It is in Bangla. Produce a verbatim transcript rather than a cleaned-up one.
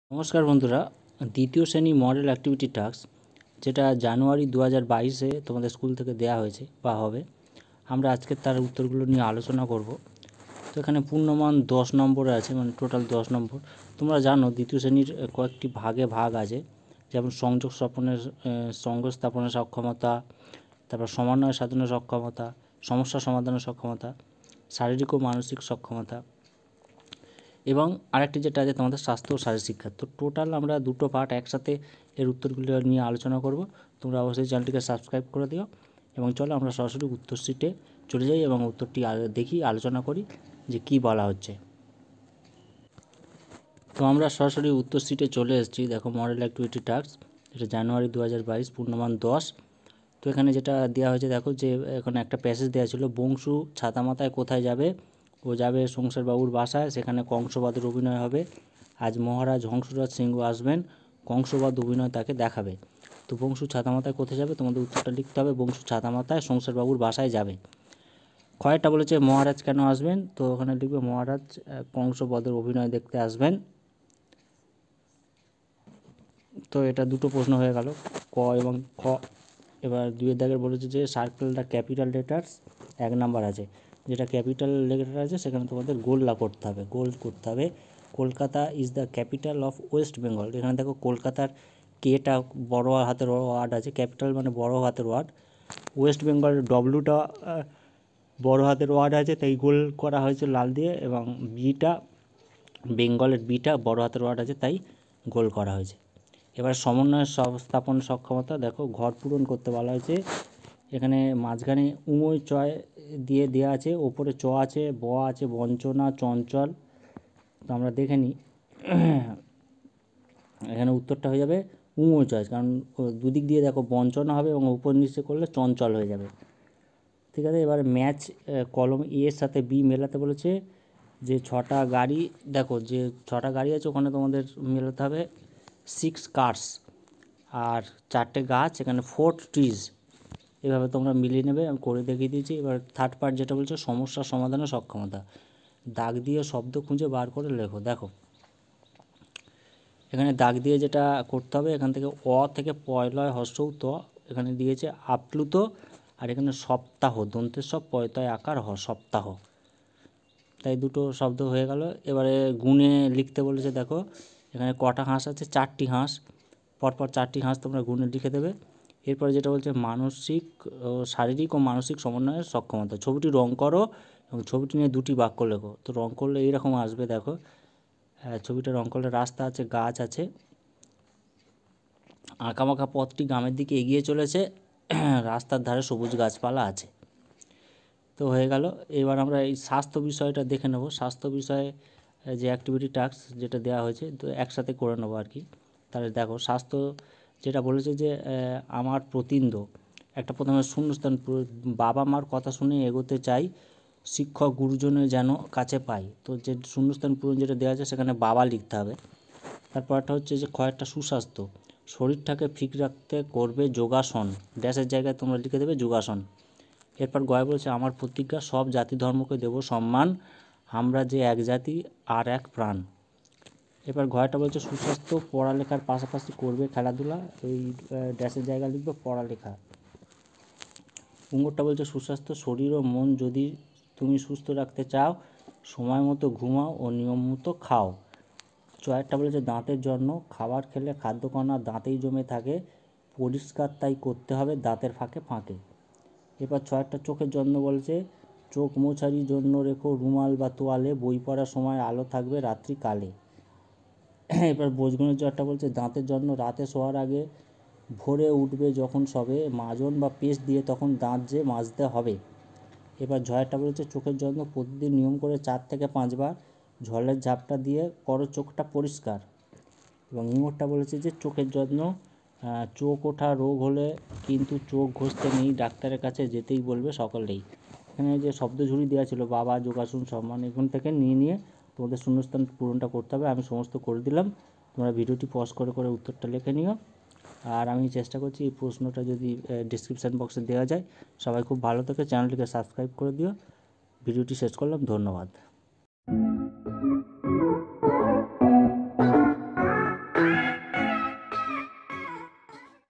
নমস্কার বন্ধুরা, দ্বিতীয় শ্রেণী মডেল অ্যাক্টিভিটি টাস্ক যেটা জানুয়ারি দু হাজার বাইশে তোমাদের স্কুল থেকে দেওয়া হয়েছে বা হবে, আমরা আজকে তার উত্তরগুলো নিয়ে আলোচনা করব। তো এখানে পূর্ণমান দশ নম্বরে আছে, মানে টোটাল দশ নম্বর। তোমরা জানো দ্বিতীয় শ্রেণীর কয়েকটি ভাগে ভাগ আছে, যেমন সংযোগ স্থাপনের সংযোগ স্থাপনের সক্ষমতা, তারপর সমন্বয় সাধনের সক্ষমতা, সমস্যা সমাধানের সক্ষমতা, শারীরিক ও মানসিক সক্ষমতা, এবং আরেকটি যেটা আছে তোমাদের স্বাস্থ্য ও শারীরিক শিক্ষা। তো টোটাল আমরা দুটো পার্ট একসাথে এর উত্তরগুলো নিয়ে আলোচনা করব। তোমরা অবশ্যই চ্যানেলটিকে সাবস্ক্রাইব করে দিও এবং চলো আমরা সরাসরি উত্তর শিটে চলে যাই এবং উত্তরটি দেখি, আলোচনা করি যে কি বলা হচ্ছে। তো আমরা সরাসরি উত্তর শিটে চলে এসেছি। দেখো, মডেল অ্যাক্টিভিটি টাস্ক, এটা জানুয়ারি দু হাজার বাইশ, পূর্ণমান দশ। তো এখানে যেটা দেওয়া হয়েছে দেখো, যে এখানে একটা প্যাসেজ দেওয়া ছিল, বংশু ছাতামাতায় কোথায় যাবে? ও যাবে সংসারবাবুর বাসায়, সেখানে কংসবধের অভিনয় হবে। আজ মহারাজ হংসরাজ সিংহ আসবেন, কংসবধ অভিনয় তাকে দেখাবে। তো বংশু ছাতামাতায় কোথায় যাবে? তোমাদের উত্তরটা লিখতে হবে, বংশু ছাতামাতায় সংসারবাবুর বাসায় যাবে। কয়েকটা বলেছে মহারাজ কেন আসবেন? তো ওখানে লিখবে মহারাজ কংসবধের অভিনয় দেখতে আসবেন। তো এটা দুটো প্রশ্ন হয়ে গেল, ক এবং খ। এবার দুইয়ের দাগের বলেছে যে সার্কেল দ্য ক্যাপিটাল লেটার্স, এক নাম্বার আছে, যেটা ক্যাপিটাল লেটার আছে সেখানে তোমাদের গোল্লা করতে হবে, গোল করতে হবে। Kolkata is the capital of West Bengal. এখানে দেখো কলকাতার কেটা বড় হাতের ওয়ার্ড আছে, ক্যাপিটাল মানে বড় হাতের ওয়ার্ড, ওয়েস্ট বেঙ্গল ডব্লুটা বড় হাতের ওয়ার্ড আছে, তাই গোল করা হয়েছে লাল দিয়ে, এবং বিটা বেঙ্গলের বিটা বড় হাতের ওয়ার্ড আছে, তাই গোল করা হয়েছে। এবার সমন্বয় স্থাপন সক্ষমতা, দেখো ঘর পূরণ করতে বলা হয়েছে। এখানে মাঝখানে উময় চয় দিয়ে দেওয়া আছে, ওপরে চ আছে, ব আছে, বঞ্চনা, চঞ্চল। তো আমরা দেখে নিই, এখানে উত্তরটা হয়ে যাবে উময় চয়, কারণ দুদিক দিয়ে দেখো বঞ্চনা হবে এবং উপর নিচে করলে চঞ্চল হয়ে যাবে। ঠিক আছে, এবার ম্যাচ কলম এ এর সাথে বি মেলাতে বলেছে, যে ছটা গাড়ি, দেখো যে ছটা গাড়ি আছে ওখানে তোমাদের মেলাতে হবে সিক্স কার্স, আর চারটে গাছ, এখানে ফোর ট্রিজ। এভাবে তোমরা মিলিয়ে নেবে, আমি করে দেখিয়ে দিয়েছি। এবার থার্ড পার্ট যেটা বলছে সমস্যা সমাধানের সক্ষমতা, দাগ দিয়ে শব্দ খুঁজে বার করে লেখো। দেখো এখানে দাগ দিয়ে যেটা করতে হবে, এখান থেকে অ থেকে পয়লয় হর্ষৌ ত এখানে দিয়েছে আপ্লুত, আর এখানে সপ্তাহ দন্তের সব পয়তয় আকার হ, সপ্তাহ। তাই দুটো শব্দ হয়ে গেল। এবারে গুণে লিখতে বলেছে, দেখো এখানে কটা হাঁস আছে? চারটি হাঁস, পরপর চারটি হাঁস তোমরা গুণে লিখে দেবে। এরপরে যেটা বলছে মানসিক ও শারীরিক ও মানসিক সমন্বয়ের সক্ষমতা, ছবিটি রং করো এবং ছবিটি নিয়ে দুটি বাক্য লেখো। তো রং করলে এইরকম আসবে, দেখো ছবিটা রং করলে রাস্তা আছে, গাছ আছে, আঁকামাখা পথটি গ্রামের দিকে এগিয়ে চলেছে, রাস্তার ধারে সবুজ গাছপালা আছে। তো হয়ে গেল। এবার আমরা এই স্বাস্থ্য বিষয়টা দেখে নেব। স্বাস্থ্য বিষয়ে যে অ্যাক্টিভিটি টাস্ক যেটা দেওয়া হয়েছে, তো একসাথে করে নেবো আর কি। তাহলে দেখো স্বাস্থ্য যেটা বলেছে, যে আমার প্রতিন্দ, একটা প্রথমে শূন্যস্থান, বাবা মার কথা শুনে এগোতে চাই, শিক্ষক গুরুজনের যেন কাছে পাই। তো যে শূন্যস্থান পূরণ যেটা দেওয়া আছে সেখানে বাবা লিখতে হবে। তারপরটা হচ্ছে যে কয়েকটা সুস্বাস্থ্য, শরীরটাকে ফিট রাখতে করবে যোগাসন, ড্যাশের জায়গায় তোমরা লিখে দেবে যোগাসন। এরপর গয় বলছে আমার প্রতিজ্ঞা, সব জাতি ধর্মকে দেব সম্মান, আমরা যে এক জাতি আর এক প্রাণ। এবার ঘয়টা বলছে সুস্বাস্থ্য, পড়ালেখার পাশাপাশি করবে খেলাধুলা, এই ড্যাশের জায়গা লিখবে পড়ালেখা। উঙ্গরটা বলছে সুস্বাস্থ্য, শরীর ও মন যদি তুমি সুস্থ রাখতে চাও, সময় মতো ঘুমাও ও নিয়ম মতো খাও। চয়েরটা বলেছে দাঁতের জন্য, খাবার খেলে খাদ্যকণা দাঁতেই জমে থাকে, পরিষ্কার তাই করতে হবে দাঁতের ফাঁকে ফাঁকে। এবার ছয়টা চোখের জন্য বলছে, চোখ মোছারির জন্য রেখো রুমাল বা তোয়ালে, বই পড়ার সময় আলো থাকবে রাত্রিকালে। এবার বোঝগুনের জয়টা বলছে দাঁতের জন্য, রাতে শোয়ার আগে ভোরে উঠবে যখন সবে, মাজন বা পেস্ট দিয়ে তখন দাঁত যে মাজতে হবে। এবার ঝয়েরটা বলেছে চোখের জন্য, প্রতিদিন নিয়ম করে চার থেকে পাঁচবার ঝলের ঝাপটা দিয়ে করো চোখটা পরিষ্কার। এবং ইমোরটা বলেছে যে চোখের যত্ন, চোখ ওঠা রোগ হলে কিন্তু চোখ ঘষতে নেই, ডাক্তারের কাছে যেতেই বলবে সকলেই। এখানে যে শব্দ ঝুড়ি দেওয়া ছিল বাবা, যোগাসন, সম্মান, এখান থেকে নিয়ে নিয়ে তোমাদের শূন্যস্থান পূরণটা করতে হবে। আমি সমস্ত করে দিলাম, তোমরা ভিডিওটি পজ করে করে উত্তরটা লিখে নিও। আর আমি চেষ্টা করছি এই প্রশ্নটা যদি ডিসক্রিপশান বক্সে দেওয়া যায়। সবাই খুব ভালো থেকে চ্যানেলটিকে সাবস্ক্রাইব করে দিও। ভিডিওটি শেষ করলাম, ধন্যবাদ।